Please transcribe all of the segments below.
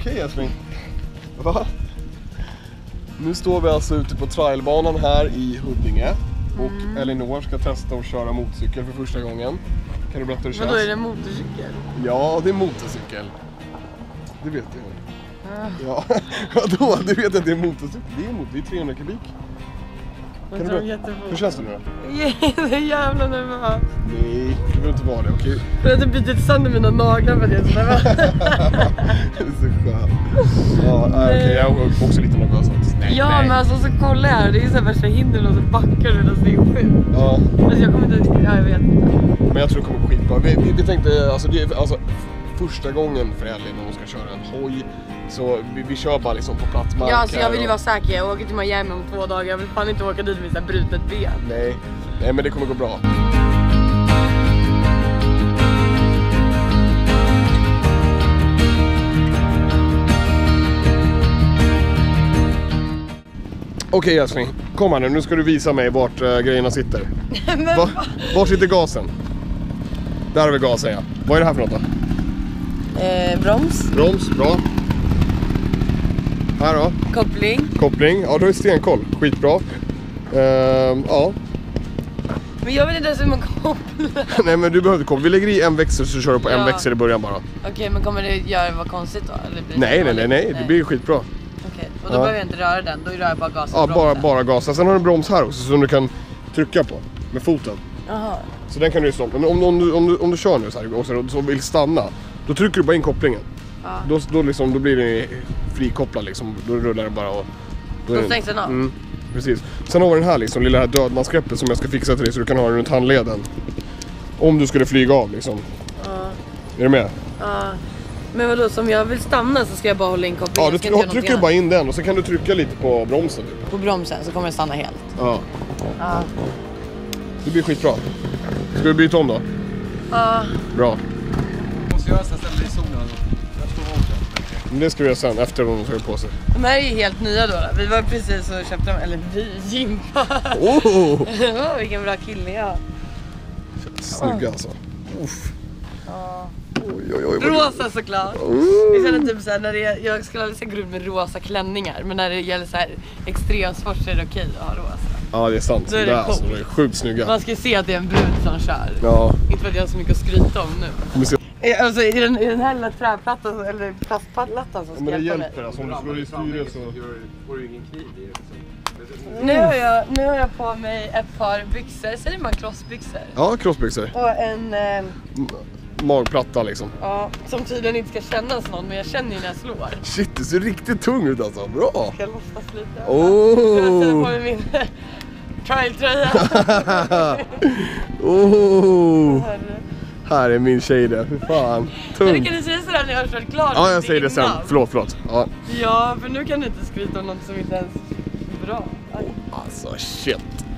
Okej, älskling. Va? Nu står vi alltså ute på trailbanan här i Huddinge. Och Elinor ska testa att köra motorcykel för första gången. Kan du berätta hur det känns? Men då är det motorcykel? Ja, det är motorcykel. Det vet jag. Ja, vadå? Du vet att det är motorcykel. Det är 300 kubik. Kan du hur känns det nu då? Jag är jävla nervös. Nej, du behöver inte vara det, okej? Jag har inte bitit sönder mina naglar för att jag är så nervös. Det är så skönt. Ja, okej, jag är också lite nervös. Ja, men alltså så kolla här. Det är ju så här värsta hindren och så backar det. Det är sjukt. Ja. Alltså jag kommer inte... Ja, jag vet inte. Men jag tror det kommer gå skitbra. Vi tänkte, alltså det är första gången för Elin när hon ska köra en hoj. Så vi kör bara liksom på platt mark. Ja, alltså jag vill ju vara säker. Jag åker till Miami om 2 dagar. Jag vill fan inte åka dit med så här brutet ben. Nej, men det kommer gå bra. Okej, älskling, kom här nu ska du visa mig vart grejerna sitter. Var sitter gasen? Där har vi gasen, ja. Vad är det här för något då? Broms. Broms, bra. Här då? Koppling, ja du har ju stenkoll, skitbra. Ja. Men jag vet inte ens hur man kopplar. Nej, men du behöver inte koppla, vi lägger i en växel så kör du på en växel i början bara. Okej, men kommer det göra vad konstigt då? Eller blir nej, det blir skitbra. Okej, och då behöver jag inte röra den, då rör jag bara gasen. Ja, bara gasen. Sen har du en broms här också som du kan trycka på med foten. Jaha. Så den kan du ju stoppa. Men om du kör nu så här och så vill stanna, då trycker du bara in kopplingen. Ja. Då blir det frikopplad liksom. Då rullar det bara och då stängs den av. Precis. Sen har vi den här liksom lilla dödmansgreppet som jag ska fixa till dig så du kan ha den runt handleden. Om du skulle flyga av liksom. Ja. Är du med? Ja. Men vadå, som jag vill stanna så ska jag bara hålla in kopplingen? Ja, du trycker bara in den och så kan du trycka lite på bromsen. På bromsen så kommer den stanna helt? Ja. Det blir skitbra. Ska du byta om då? Ja. Bra. Måste göra så ställer i solen. Men det ska vi göra sen, efter hon tar på sig. De här är ju helt nya då. Vi var precis och köpte dem, eller Jimpa. Vilken bra kille jag. Snygga alltså. Rosa såklart. Jag känner typ såhär, när jag skulle aldrig gå runt med rosa klänningar. Men när det gäller så här extremsport så är det okej att ha rosa. Ja, det är sant. Då är det alltså, det är sjukt snygga. Man ska se att det är en brud som kör. Ja. Inte för att jag har så mycket att skryta om nu. Alltså i den här lilla träplattan eller plastplattan som ska hjälpa mig. Alltså, om du slår i styret så får du ingen kniv i det. Nu har jag på mig ett par byxor. Säger man crossbyxor? Ja, crossbyxor. Och en... magplatta liksom. Ja, som tydligen inte ska kännas någon, men jag känner ju när jag slår. Shit, det ser riktigt tung ut alltså. Bra! Jag ska låtsas lite. Jag sätter på mig min trial-tröja. Här är min tjej det, för fan. Tung. Men kan du säga sådär när jag har kört klart? Ja, jag säger det sen. Förlåt. Ja, för nu kan du inte skryta om något som inte ens är bra. Alltså, shit.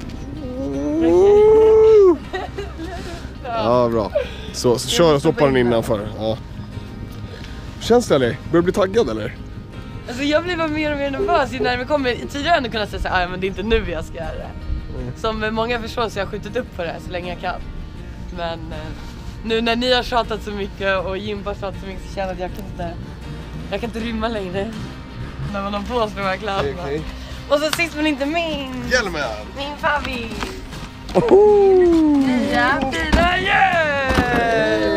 Ja, bra. Så kör och stoppa den innanför. Ja. Känns det eller? Börjar du bli taggad eller? Alltså jag blir bara mer och mer nervös när vi kommer. Tidigare ändå kunna säga såhär, men det är inte nu jag ska göra det. Som många förstår så jag har skjutit upp på det här så länge jag kan. Men nu när ni har tjatat så mycket och Jimpa har tjatat så mycket så känner jag att jag kan inte rymma längre. När man har på sig de här kläderna. Okay. Och så sist men inte minst. Hjälmen! Min favvi! Nya fina hjul!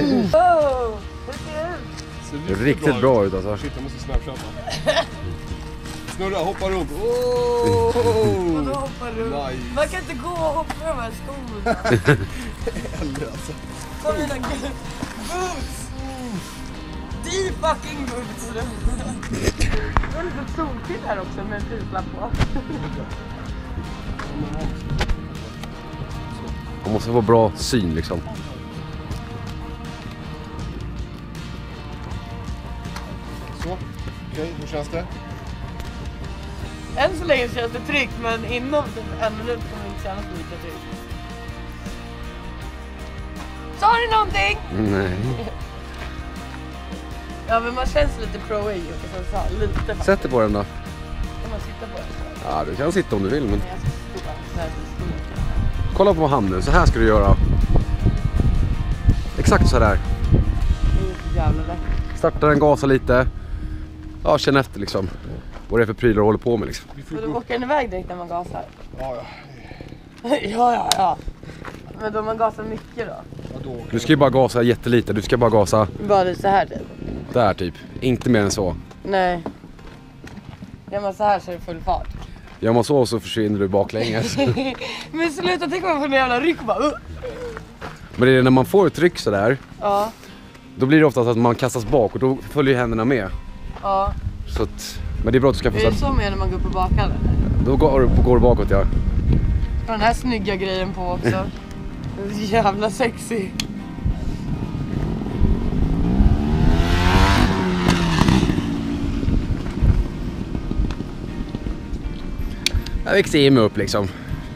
Det ser riktigt bra ut alltså. Shit, jag måste snapchatta. Snurra, hoppa runt. Vadå hoppa runt? Nice. Man kan inte gå och hoppa med de här skorna. Eller alltså. Som mina boots! The fucking boots! Det var lite solskydd här också med en prislapp på. Man måste få bra syn liksom. Så, okej, hur känns det? Än så länge känns det tryggt, men inom typ en minut kommer det inte kännas lika tryggt. Sa du någonting? Nej. Ja, men man känns lite pro-y och så sa lite. Sätt dig på den då. Kan man sitta på den? Ja, du kan sitta om du vill, men... Kolla på handen, så här ska du göra. Exakt så där. Det är så jävla lätt. Starta den, gasa lite. ja, känna efter liksom. Vad det är för prylar du håller på med liksom. Och då åker den iväg direkt när man gasar? Ja. Ja. Men då man gasar mycket då? Du ska ju bara gasa jättelite, du ska bara gasa... Bara så här typ? Där typ, inte mer än så. Nej. Gör man så här så är det full fart. Gör man så försvinner du baklänges. Men sluta, tänk om man får en jävla ryck bara. Men det är när man får ett tryck sådär. Ja. Då blir det ofta att man kastas bak och då följer ju händerna med. Ja. Så att, men det är bra att du ska få... Är det så med när man går upp och bakar? Då går du bakåt, ja. Och den här snygga grejen på också. Jävla sexy. Jag växte Jimmy upp liksom.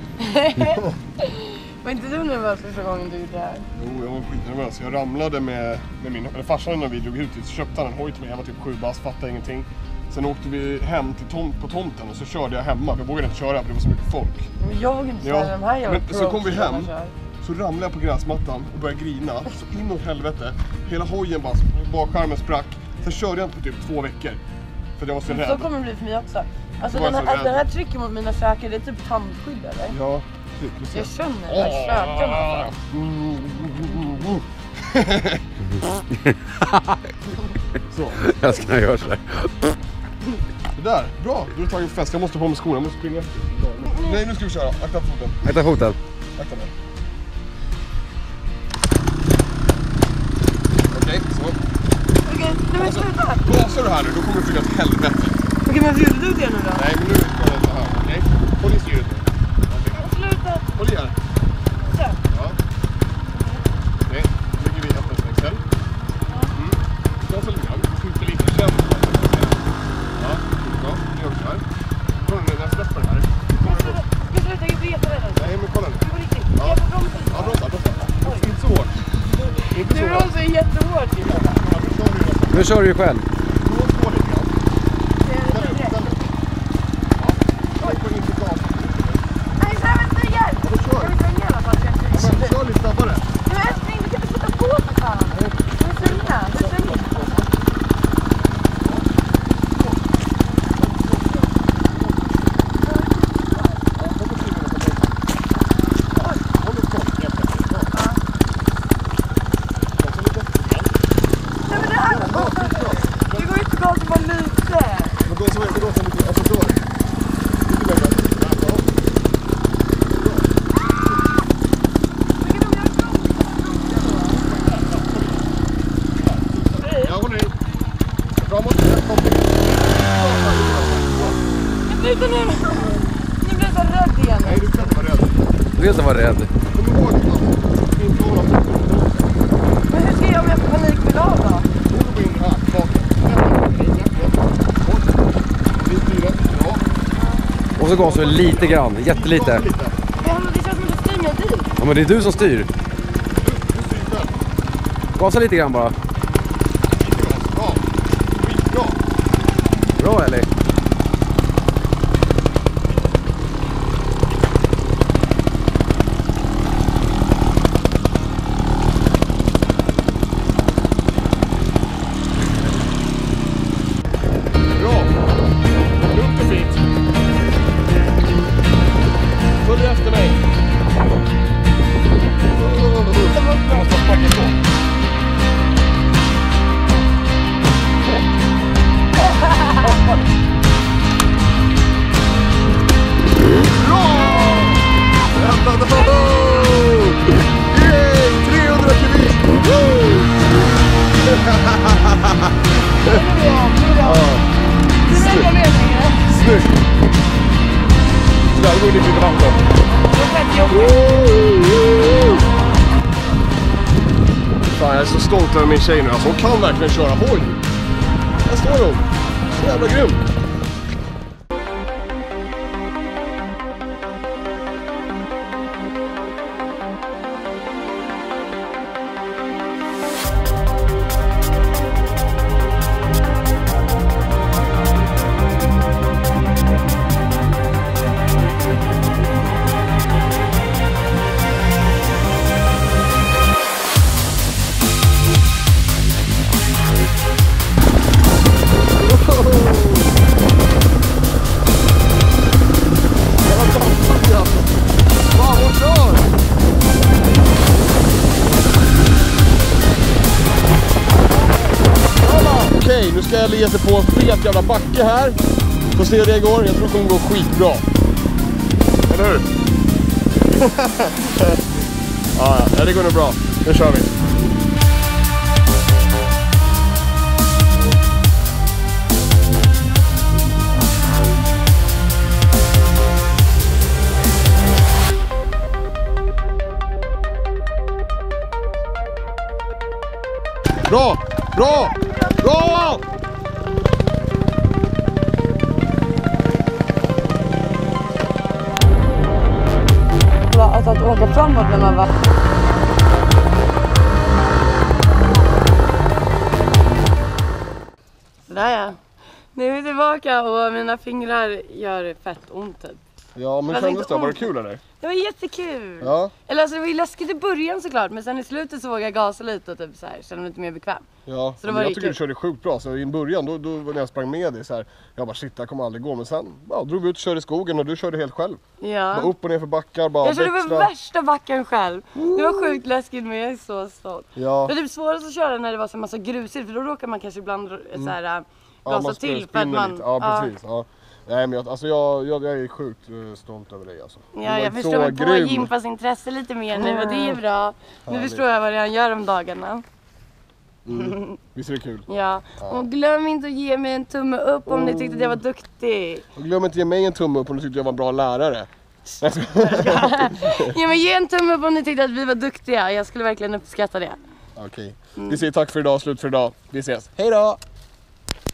Var inte du nervös första gången du gjorde det här? Jo, jag var skitnervös. Jag ramlade med min farsan när vi drog ut så köpte han en hoj till mig. Jag var typ 7 bast, fattade ingenting. Sen åkte vi hem till på tomten och så körde jag hemma. Jag vågade inte köra för det var så mycket folk. Men jag vågade inte köra de här jävla men så kom vi hem, så ramlade jag på gräsmattan och började grina. Så in åt helvete. Hela hojen bara, bakskärmen sprack. Sen körde jag inte på typ 2 veckor. För jag var så rädd. Så kommer det bli för mig också. Alltså den här trycker mot mina käkar, det är typ tandskydd eller? Ja, typ. Jag känner det här käkarna. Så. Jag ska göra så där. Det där, bra. Du har tagit fest. Jag måste på med skorna, jag måste springa efter. Nej, nu ska vi köra. Akta foten. Akta foten. Akta mig. Okej, så. Okej, nej men sluta! Gasar du här nu, då kommer du flyga till helvete. Okej, men gjorde du det nu då? Nej, men nu ska jag inte här. Okej? Håll i styret nu. Sluta! Håll i här. Så. Ja. Okej, nu lägger vi öppningsväxel. Gasa lite grann. Skjuter lite. Känn. Ja, bra. Nu gör vi så här. Kolla nu, när jag släpper det här. Men sluta, jag är jätterädd. Nej, men kolla nu. Det var riktigt. Ja. Jag får bromsa lite. Ja, bromsa. Inte så hårt. Inte så Du hårt. bromsar jättehårt. Nu kör du ju själv. Nej, så här vill inte igen. Jag vill svänga i alla fall. Kör lite snabbare. Men älskling, du kan inte sätta på för fan. Du vill svänga. Du svänger. Det går inte gott på lite. Men då så är det lite, alltså då. Lite mer. Ja, håll i. Framåt. Sluta nu. Nu blir jag så rädd igen. Nej, du ska inte vara rädd. Du ska inte vara rädd. Kom ihåg att inte hålla på. Men hur ska jag göra om jag får panik med dag då? Då går in här, bak. Ja. Och så gasar du lite grann, jättelite. Men det känns som att du styr mig dit. Ja, men det är du som styr. Du styr själv. Gasa lite grann bara. Bra. Skitbra. Bra, Ellie. Bra. Lugnt och fint. Följ efter mig. Jag ska sparka på. Bra! Yay! 300 kubik! Snyggt! Där går ni till vatten. Fan, jag är så stolt över min tjej nu. Alltså, hon kan verkligen köra hoj. Där står hon. Så jävla grym. Nu ska jag ge sig på en fet jävla backe här. Får se hur det går. Jag tror det kommer gå skitbra. Eller hur? Ja, det går nog bra. Nu kör vi. Bra! Bra! Bra! Alltså att åka framåt när man var... Där ja. Nu är vi tillbaka och mina fingrar gör fett ont typ. Ja, men kändes det? Var det kul eller? Det var jättekul. Ja. Eller alltså det var ju läskigt i början såklart, men sen i slutet så vågade jag gasa lite och typ så här, kände mig lite mer bekväm. Ja, så jag tycker du körde sjukt bra. Så i början, då när jag sprang med dig så här, jag bara shit, jag kommer aldrig gå. Men sen drog vi ut och körde i skogen och du körde helt själv. Ja. Bara upp och ner för backar, bara jag körde växla. värsta backen själv. Det var sjukt läskigt men jag är så stolt. Ja. Det var typ svårast att köra när det var så massa grusigt, för då råkar man kanske ibland så här, man gasa till för att man... lite. Ja, precis. Ja. Nej, men jag är sjukt stolt över dig alltså. Ja, jag förstår mig på Jimpas intresse lite mer nu och det är bra. Nu förstår jag vad han gör om dagarna. Visst är det kul? Ja, och glöm inte att ge mig en tumme upp om ni tyckte att jag var duktig. Och glöm inte att ge mig en tumme upp om du tyckte jag var en bra lärare. Ja, men ge en tumme upp om ni tyckte att vi var duktiga. Jag skulle verkligen uppskatta det. Okej. Vi säger tack för idag, slut för idag. Vi ses. Hej då!